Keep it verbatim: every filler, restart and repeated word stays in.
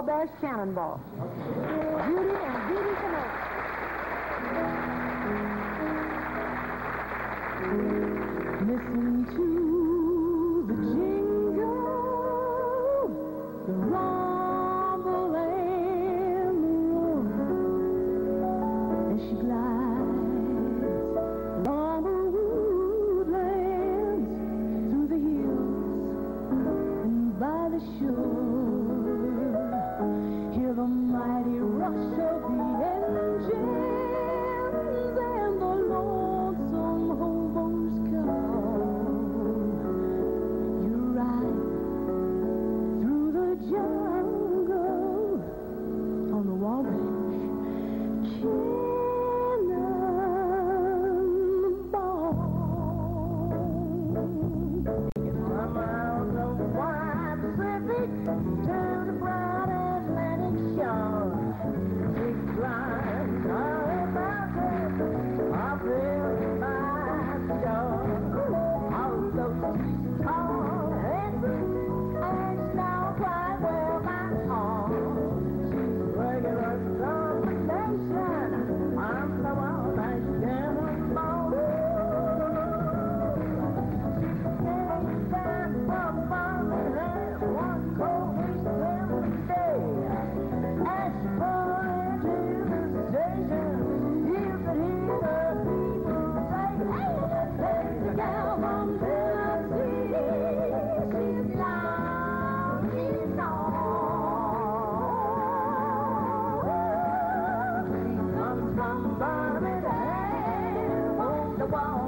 Wabash Cannonball. Judy and Judy Canova. Listen to the jingle, the rumble and the roar, as she glides along the woodlands, through the hills and by the shore. Hear the mighty rush of the engines and the lonesome hobo's call. You ride through the jungle on the Wabash Cannonball. From out the wide Pacific to the bright Atlantic shore, she climbs all mountains, all built by the shore. Although she's tall and blue, and she's now quite well by all, she's a regular combination on the Wabash Cannonball. She came down from Birmingham one cold December day. As she pulled into the station, you could hear the people say, "Hey, there's the gal from Tennessee. She's long, she's long. She comes from Birmingham on the wall."